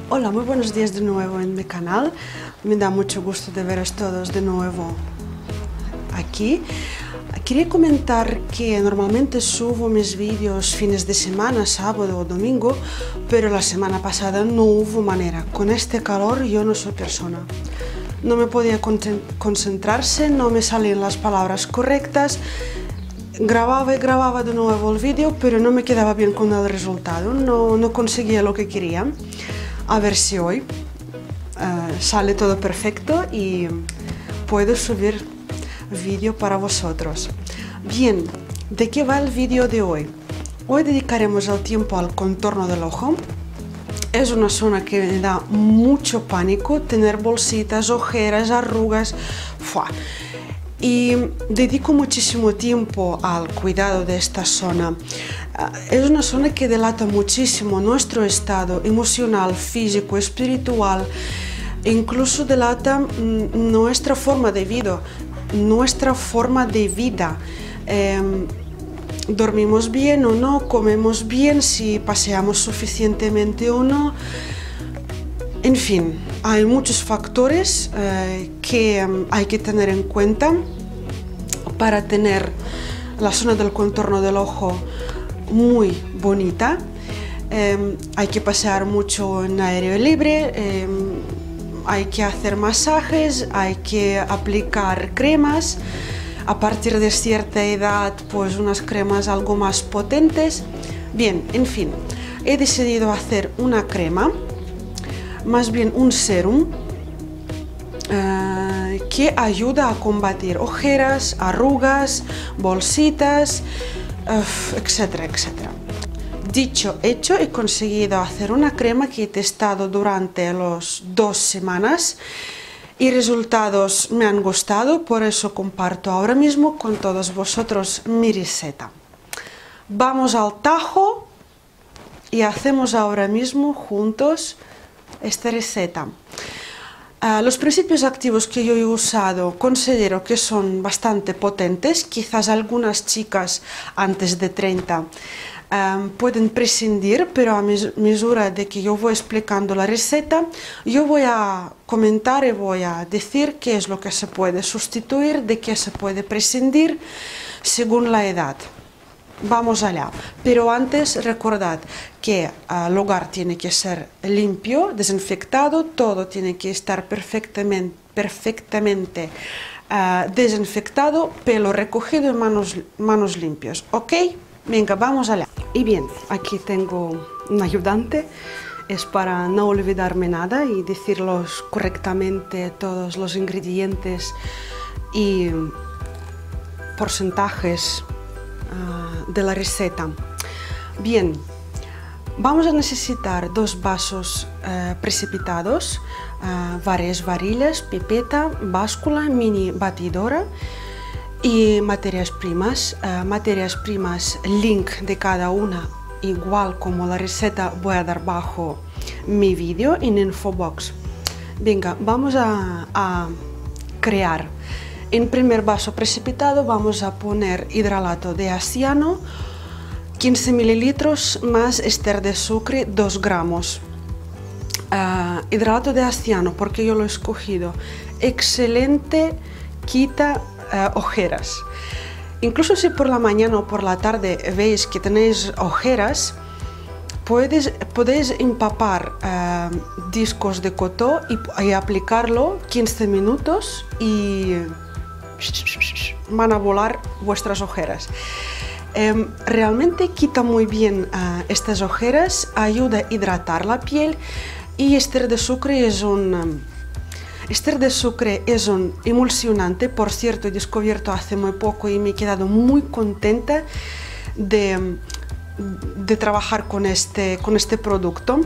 Hola, muy buenos días de nuevo en mi canal. Me da mucho gusto de veros todos de nuevo aquí. Quería comentar que normalmente subo mis vídeos fines de semana, sábado o domingo, pero la semana pasada no hubo manera. Con este calor yo no soy persona. No me podía concentrarse, no me salían las palabras correctas. Grababa y grababa de nuevo el vídeo, pero no me quedaba bien con el resultado, no conseguía lo que quería. A ver si hoy sale todo perfecto y puedo subir vídeo para vosotros. Bien, ¿de qué va el vídeo de hoy? Hoy dedicaremos el tiempo al contorno del ojo. Es una zona que me da mucho pánico, tener bolsitas, ojeras, arrugas. ¡Fua! Y dedico muchísimo tiempo al cuidado de esta zona. Es una zona que delata muchísimo nuestro estado emocional, físico, espiritual, e incluso delata nuestra forma de vida. Dormimos bien o no, comemos bien, si paseamos suficientemente o no. En fin, hay muchos factores que hay que tener en cuenta para tener la zona del contorno del ojo muy bonita. Hay que pasear mucho en aire libre, hay que hacer masajes, hay que aplicar cremas. A partir de cierta edad, pues unas cremas algo más potentes. Bien, en fin, he decidido hacer una crema, más bien un serum, que ayuda a combatir ojeras, arrugas, bolsitas, etcétera, etcétera. Dicho hecho, he conseguido hacer una crema que he testado durante las 2 semanas y resultados me han gustado, por eso comparto ahora mismo con todos vosotros mi receta. Vamos al tajo y hacemos ahora mismo juntos esta receta. Los principios activos que yo he usado considero que son bastante potentes. Quizás algunas chicas antes de 30 pueden prescindir, pero a medida de que yo voy explicando la receta, yo voy a comentar y voy a decir qué es lo que se puede sustituir, de qué se puede prescindir según la edad. Vamos allá, pero antes recordad que el hogar tiene que ser limpio, desinfectado, todo tiene que estar perfectamente desinfectado, pelo recogido y manos limpias, ¿ok? Venga, vamos allá. Y bien, aquí tengo un ayudante, es para no olvidarme nada y decirlos correctamente todos los ingredientes y porcentajes de la receta. Bien, vamos a necesitar 2 vasos precipitados, varias varillas, pipeta, báscula, mini batidora y materias primas. Link de cada una, igual como la receta, voy a dar bajo mi vídeo en infobox. Venga, vamos a crear. En primer vaso precipitado vamos a poner hidralato de aciano, 15 mililitros más ester de azúcar, 2 gramos. Hidralato de aciano, porque yo lo he escogido, excelente, quita ojeras. Incluso si por la mañana o por la tarde veis que tenéis ojeras, podéis empapar discos de cotón y aplicarlo 15 minutos y van a volar vuestras ojeras. Realmente quita muy bien estas ojeras, ayuda a hidratar la piel y ester de azúcar es un emulsionante. Por cierto, he descubierto hace muy poco y me he quedado muy contenta de trabajar con este producto.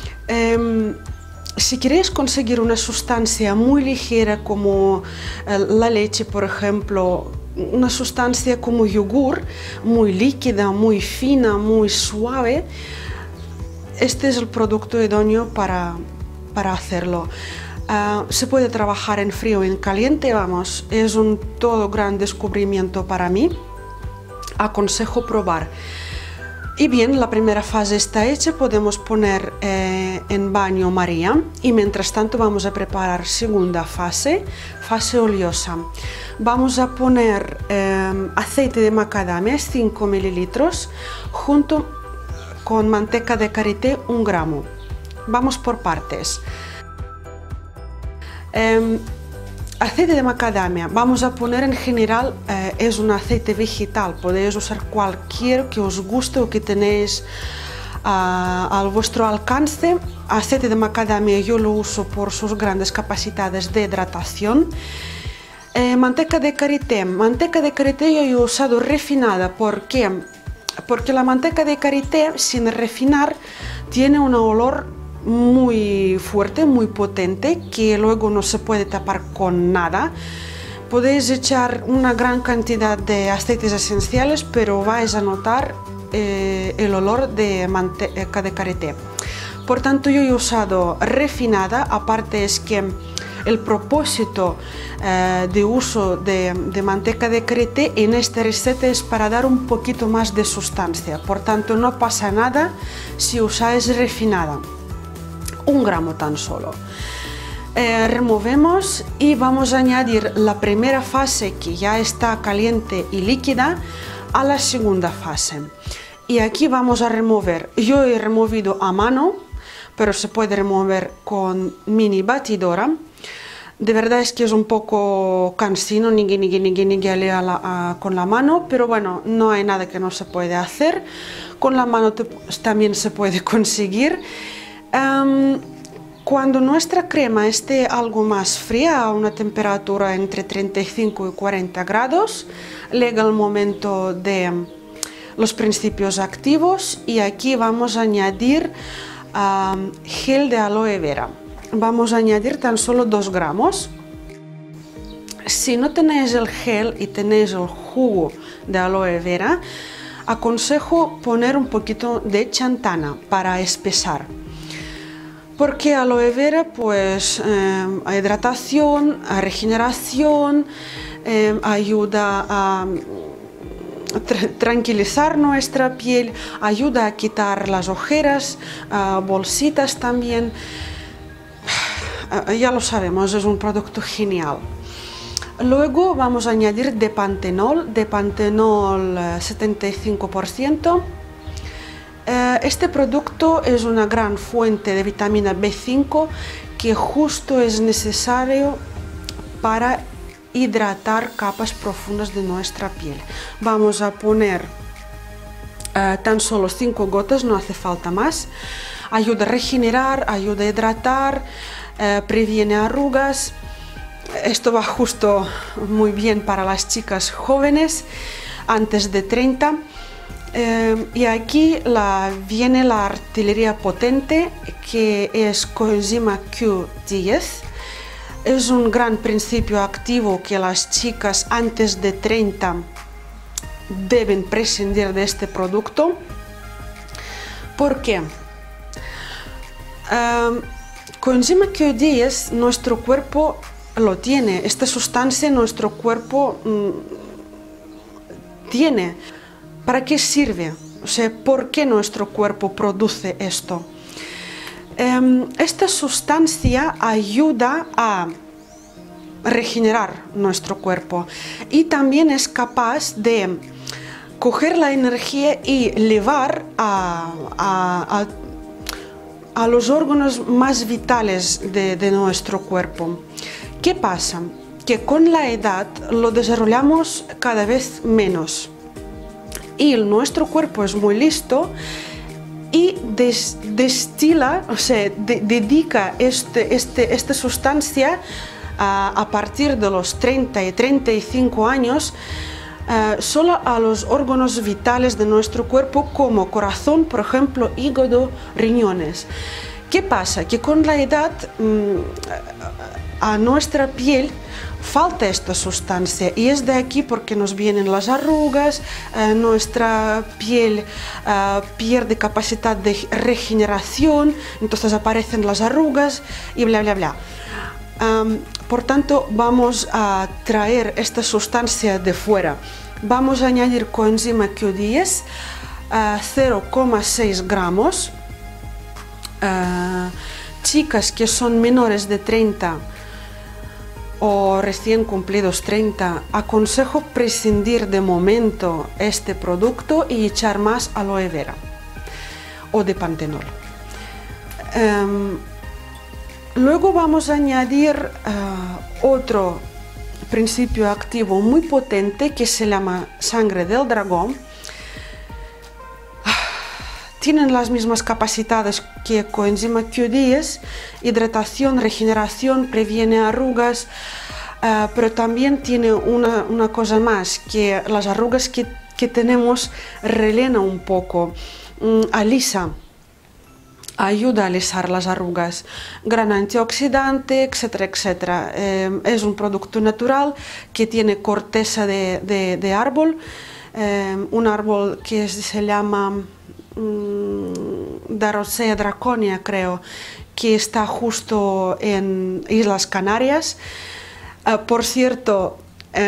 Si queréis conseguir una sustancia muy ligera como la leche, por ejemplo, una sustancia como yogur, muy líquida, muy fina, muy suave, este es el producto idóneo para hacerlo. Se puede trabajar en frío o en caliente, vamos, es un todo gran descubrimiento para mí. Aconsejo probar. Y bien, la primera fase está hecha, podemos poner en baño María y mientras tanto vamos a preparar segunda fase, fase oleosa. Vamos a poner aceite de macadamia 5 mililitros junto con manteca de karité 1 gramo. Vamos por partes. Aceite de macadamia, vamos a poner en general, es un aceite vegetal, podéis usar cualquier que os guste o que tenéis a vuestro alcance. Aceite de macadamia yo lo uso por sus grandes capacidades de hidratación. Manteca de karité yo he usado refinada, ¿por qué? Porque la manteca de karité sin refinar tiene un olor muy fuerte, muy potente, que luego no se puede tapar con nada. Podéis echar una gran cantidad de aceites esenciales, pero vais a notar el olor de manteca de karité. Por tanto, yo he usado refinada, aparte es que el propósito de uso de manteca de karité en esta receta es para dar un poquito más de sustancia. Por tanto, no pasa nada si usáis refinada. 1 gramo tan solo. Removemos y vamos a añadir la primera fase, que ya está caliente y líquida, a la segunda fase. Y aquí vamos a remover. Yo he removido a mano, pero se puede remover con mini batidora. De verdad es que es un poco cansino, con la mano, pero bueno, no hay nada que no se puede hacer. Con la mano también se puede conseguir. Cuando nuestra crema esté algo más fría, a una temperatura entre 35 y 40 grados, llega el momento de los principios activos y aquí vamos a añadir gel de aloe vera. Vamos a añadir tan solo 2 gramos. Si no tenéis el gel y tenéis el jugo de aloe vera, aconsejo poner un poquito de xantana para espesar. Porque aloe vera, pues, a hidratación, a regeneración, ayuda a tranquilizar nuestra piel, ayuda a quitar las ojeras, bolsitas también. Ya lo sabemos, es un producto genial. Luego vamos a añadir de pantenol 75%. Este producto es una gran fuente de vitamina B5 que justo es necesario para hidratar capas profundas de nuestra piel. Vamos a poner tan solo 5 gotas, no hace falta más. Ayuda a regenerar, ayuda a hidratar, previene arrugas. Esto va justo muy bien para las chicas jóvenes antes de 30. Y aquí viene la artillería potente, que es coenzima Q10. Es un gran principio activo que las chicas antes de 30 deben prescindir de este producto. ¿Por qué? Coenzima Q10 nuestro cuerpo lo tiene, esta sustancia nuestro cuerpo tiene. ¿Para qué sirve? O sea, ¿por qué nuestro cuerpo produce esto? Esta sustancia ayuda a regenerar nuestro cuerpo y también es capaz de coger la energía y llevar a los órganos más vitales de nuestro cuerpo. ¿Qué pasa? Que con la edad lo desarrollamos cada vez menos. Y nuestro cuerpo es muy listo y destila, o sea, dedica esta sustancia a partir de los 30 y 35 años solo a los órganos vitales de nuestro cuerpo, como corazón, por ejemplo, hígado, riñones. ¿Qué pasa? Que con la edad a nuestra piel falta esta sustancia y es de aquí porque nos vienen las arrugas, nuestra piel pierde capacidad de regeneración, entonces aparecen las arrugas y bla bla bla. Por tanto, vamos a traer esta sustancia de fuera. Vamos a añadir coenzima Q10 0,6 gramos. Chicas que son menores de 30 o recién cumplidos 30, aconsejo prescindir de momento este producto y echar más aloe vera o de pantenol. Luego vamos a añadir otro principio activo muy potente que se llama sangre del dragón. Tienen las mismas capacidades que coenzima Q10, hidratación, regeneración, previene arrugas, pero también tiene una cosa más, que las arrugas que tenemos relena un poco, alisa, ayuda a alisar las arrugas, gran antioxidante, etcétera, etcétera. Es un producto natural que tiene corteza de árbol, un árbol que se llama Daroxea draconia, creo, que está justo en Islas Canarias. Por cierto,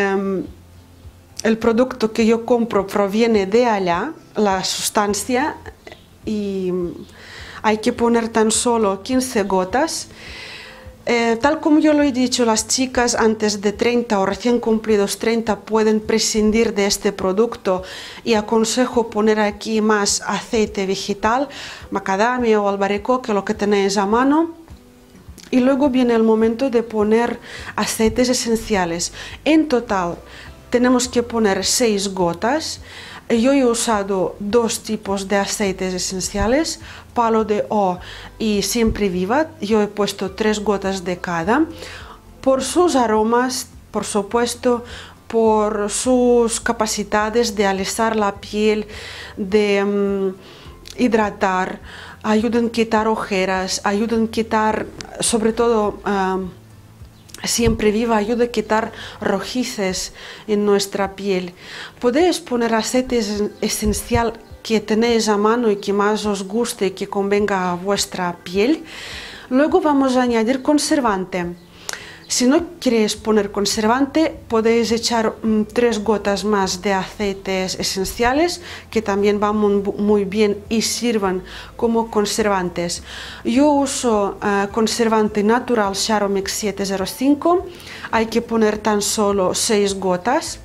el producto que yo compro proviene de allá, la sustancia, y hay que poner tan solo 15 gotas. Tal como yo lo he dicho, las chicas antes de 30 o recién cumplidos 30 pueden prescindir de este producto y aconsejo poner aquí más aceite vegetal, macadamia o albaricoque, lo que tenéis a mano. Y luego viene el momento de poner aceites esenciales. En total tenemos que poner 6 gotas. Yo he usado 2 tipos de aceites esenciales, Palo de O y Siempre Viva. Yo he puesto 3 gotas de cada. Por sus aromas, por supuesto, por sus capacidades de alisar la piel, de hidratar, ayudan a quitar ojeras, ayudan a quitar, sobre todo, Siempre Viva ayuda a quitar rojices en nuestra piel. Podéis poner aceite esencial que tenéis a mano y que más os guste y que convenga a vuestra piel. Luego vamos a añadir conservante. Si no queréis poner conservante, podéis echar 3 gotas más de aceites esenciales que también van muy bien y sirven como conservantes. Yo uso conservante natural Charomix 705, hay que poner tan solo 6 gotas.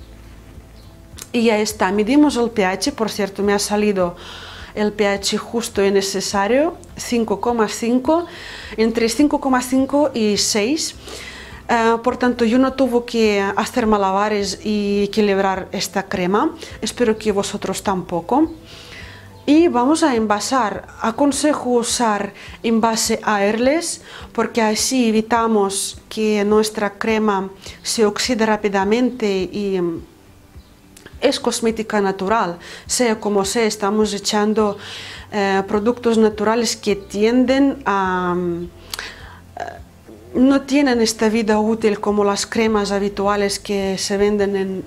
Y ya está, medimos el pH, por cierto me ha salido el pH justo y necesario, 5,5, entre 5,5 y 6. Por tanto, yo no tuve que hacer malabares y equilibrar esta crema, espero que vosotros tampoco. Y vamos a envasar. Aconsejo usar envase airless porque así evitamos que nuestra crema se oxide rápidamente y es cosmética natural, sea como sea, estamos echando productos naturales que tienden a... no tienen esta vida útil como las cremas habituales que se venden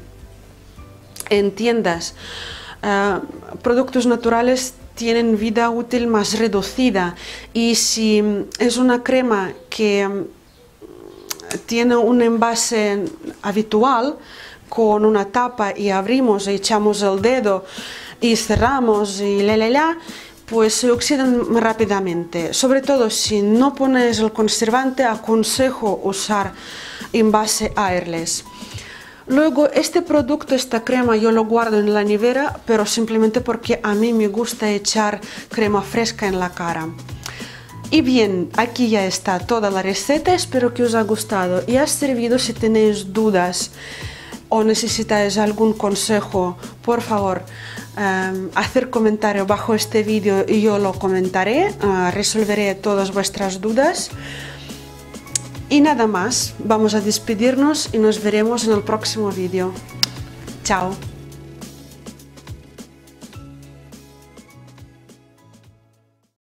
en tiendas. Productos naturales tienen vida útil más reducida y si es una crema que tiene un envase habitual, con una tapa y abrimos y echamos el dedo y cerramos y pues se oxidan rápidamente. Sobre todo si no pones el conservante, aconsejo usar envase airless. Luego este producto, esta crema, yo lo guardo en la nevera, pero simplemente porque a mí me gusta echar crema fresca en la cara. Y bien, aquí ya está toda la receta, espero que os haya gustado y ha servido. Si tenéis dudas o necesitáis algún consejo, por favor, hacer comentario bajo este vídeo y yo lo comentaré, resolveré todas vuestras dudas. Y nada más, vamos a despedirnos y nos veremos en el próximo vídeo. Chao.